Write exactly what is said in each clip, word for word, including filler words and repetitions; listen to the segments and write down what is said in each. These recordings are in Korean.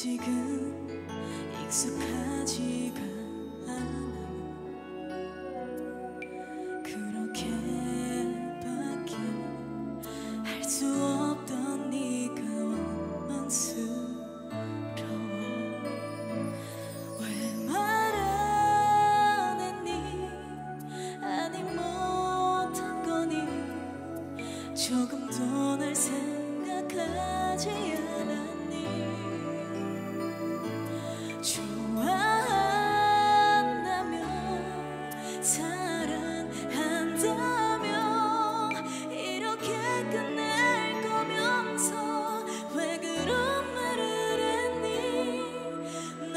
아직은 익숙하지가 않아. 그렇게밖에 할 수 없던 네가 원망스러워. 왜 말 안 했니? 아니 못한 거니? 조금도 날 생각하지 않았니? 좋아한다며 사랑한다며 이렇게 끝낼 거면서 왜 그런 말을 했니? 널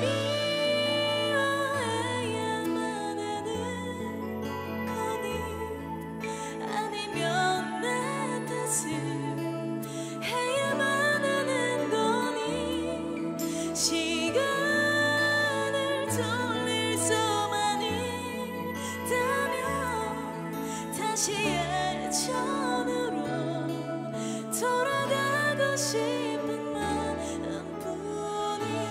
미워해야만 하는 거니? 아니면 내 탓을 해야만 하는 거니? 시간을 돌릴 수만 있다면 다시 예전으로 돌아가고 싶은 마음뿐이야.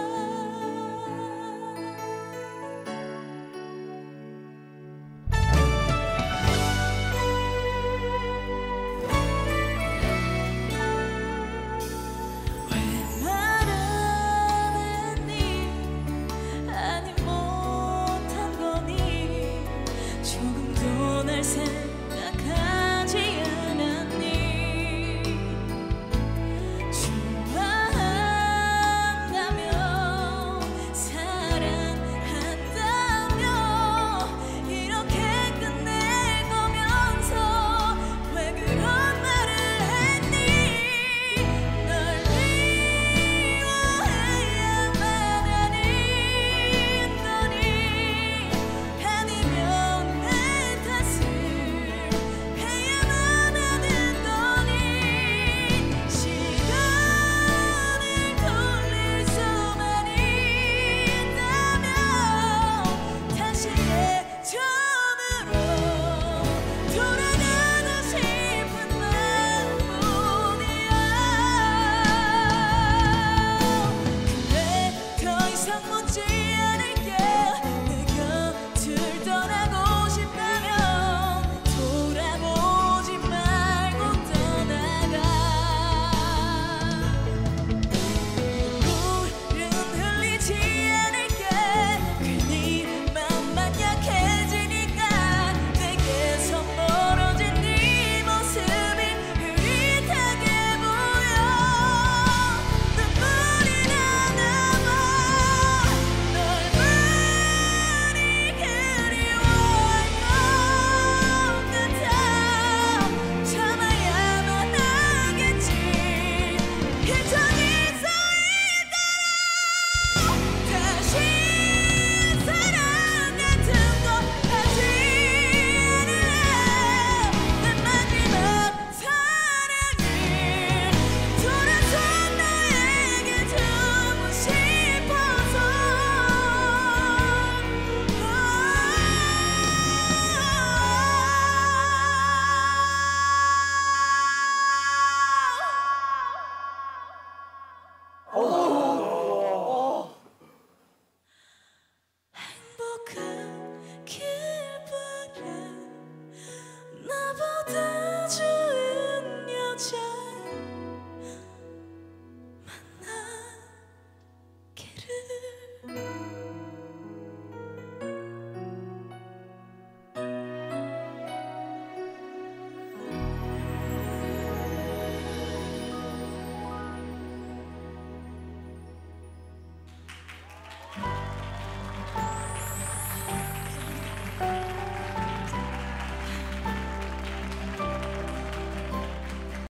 왜 말 안 했니? 아니 못한 거니? 조금도 날 생각하지 않았니? 좋아한다며 사랑한다며 이렇게 끝낼 거면서 왜 그런 말을 했니? 널 미워해야만 하는 거니? 아니면 내 탓을 해야만 하는 거니? 시간을 돌릴 수만 있다면 다시 예전으로 돌아가고 싶은 마음뿐이야. 그래 더 이상 묻지 않을게. 내 곁을 떠나고 싶다면 돌아보지 말고 떠나가. 눈물은 흘리지 않을게. 괜히 마음만 약해지니까 내게서 멀어진 네 모습이 흐릿하게 보여. 눈물이 나나봐. 널 많이 그리워할 것 같아. 참아야만 하겠지. 괜찮이 서 있도록 다시 사랑 같은 거 하지 않을래. 내 마지막 사랑을 돌아서 너에게 주고 싶어서. 행복한 기분에 나보다